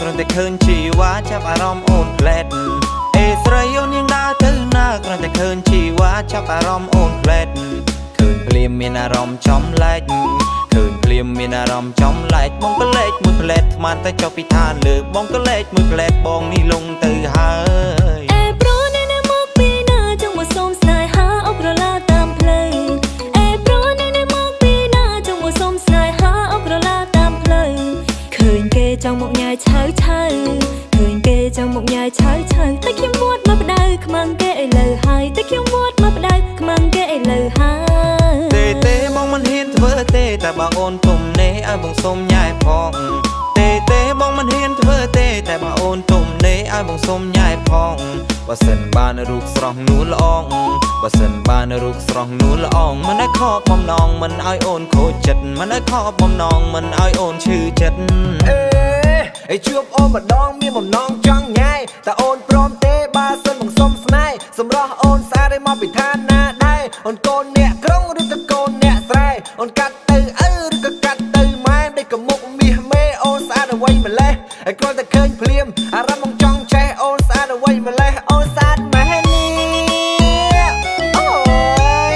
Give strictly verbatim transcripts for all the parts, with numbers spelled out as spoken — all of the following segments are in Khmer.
គ្រាន់តែឃើញជីវ៉ាចាប់អារម្មណ៍អូនផ្លែតអេស្រីអូនយ៉ាងដើរទៅណាគ្រាន់តែឃើញជីវ៉ាចាប់អារម្មណ៍អូនផ្លែតឃើញភ្លាមមានអារម្មណ៍ចំឡែកឃើញភ្លាមមានអារម្មណ៍ចំឡែកបងក៏លេចមួយផ្លែតស្មានតែចុះពីឋានលើបងក៏លេចមួយផ្លែតបងនេះលងទៅហើយអេប្រូនៅនៅមកពីណាចង់មកសុំស្នេហាអុករឡាតាមផ្លូវអេប្រូនៅនៅមកពីណាចង់មកសុំស្នេហាអុករឡាតាមផ្លូវឃើញគេចង់មកញ៉ាយឆៅឆៅឃើញគេចង់មកញ៉ាយឆៅឆៅតែខ្ញុំវត្តមកបដៅខ្មាំងគេឥឡូវហើយតែខ្ញុំវត្តមកបដៅខ្មាំងគេឥឡូវហើយទេទេបងមិនហ៊ានធ្វើទេតែបើអូនទុំនេះឲ្យបងសុំញ៉ែផងទេទេបងមិនហ៊ានធ្វើទេតែបើអូនទុំនេះឲ្យបងសុំញ៉ែផងបើសិនបានរូបស្រស់នួនល្អងបើសិនបានរូបស្រស់នួនល្អងមិនឲ្យខកបំណងមិនឲ្យអូនខូចចិត្តមិនឲ្យខកបំណងមិនឲ្យអូនឈឺចិត្តអេឲ្យជួបអូនម្ដងមានបំណងចង់ញ៉ែតែអូនព្រមទេបើសិនបងសុំស្នេហ៍សម្រស់អូនស្អាតឲ្យមកពីឋានណាដែរអូនកូនអ្នកក្រុងឬក៏កូនអ្នកស្រែអូនកាត់ទៅឪឬក៏កាត់ទៅម៉ែដូចកមុខមាសមេអូនស្អាតអ្វីម្លេះឲ្យគ្រាន់តែឃើញភ្លាមអារម្មណ៍បងចង់ចេះអូនស្អាតអ្វីម្លេះអូនស្អាតម៉ែនេះអូយ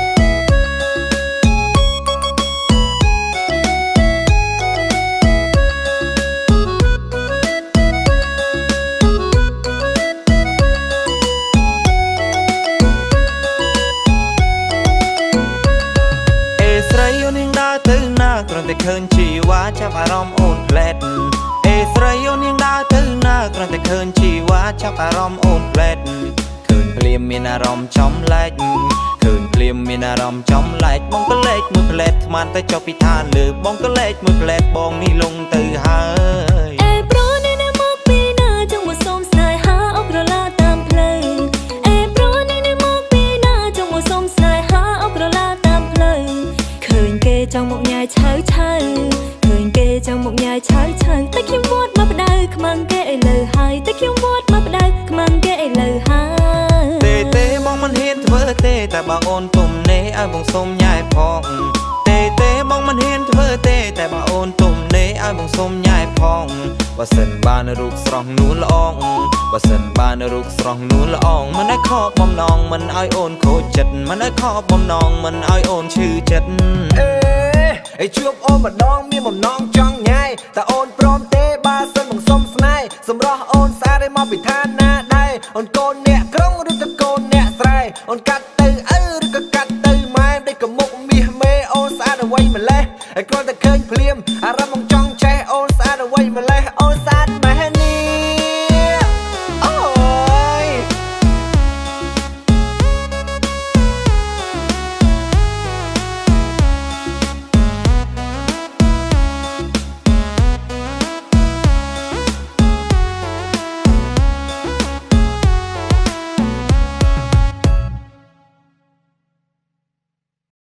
ទៅណាគ្រាន់តែឃើញជីវ៉ាចាប់អារម្មណ៍អូនផ្លែតអេស្រីអូនយ៉ាងដើរទៅណាគ្រាន់តែឃើញជីវ៉ាចាប់អារម្មណ៍អូនផ្លែតឃើញភ្លាមមានអារម្មណ៍ចំឡែកឃើញភ្លាមមានអារម្មណ៍ចំឡែកបងក៏លេចមួយផ្លែតស្មានតែចុះពីឋានលើបងក៏លេចមួយផ្លែតបងនេះលងទៅហើយអេប្រូនៅនៅមកពីណាចង់មកសុំស្នេហាអុករឡាតាមផ្លូវអេប្រូនៅនៅមកពីណាចង់មកសុំស្នេហាអុករឡាតាមផ្លូវឃើញគេចង់មកញ៉ាយឆៅឆៅឃើញគេចង់មកញ៉ាយឆៅឆៅតែខ្ញុំវត្តមកបដៅខ្មាំងគេឥឡូវហើយតែខ្ញុំវត្តមកបដៅខ្មាំងគេឥឡូវហើយទេទេបងមិនហ៊ានធ្វើទេតែបើអូនទុំនេះឲ្យបងសុំញ៉ែផងទេទេបងមិនហ៊ានធ្វើទេតែបើអូនទុំនេះឲ្យបងសុំញ៉ែផងបើសិនបានរូបស្រស់នួនល្អងបើសិនបានរូបស្រស់នួនល្អងមិនឲ្យខកបំណងមិនឲ្យអូនខូចចិត្តមិនឲ្យខកបំណងមិនឲ្យអូនឈឺចិត្តអេឲ្យជួបអូនម្ដងមានបំណងចង់ញ៉ែតែអូនព្រមទេបើសិនបងសុំស្នេហ៍សម្រស់អូនស្អាតឲ្យមកពីឋានណាដែរអូនកូនអ្នកក្រុងឬក៏កូនអ្នកស្រែអូនកាត់ទៅឪឬក៏កាត់ទៅម៉ែដូចកមុខមាសមេអូនស្អាតអ្វីម្លេះឲ្យគ្រាន់តែ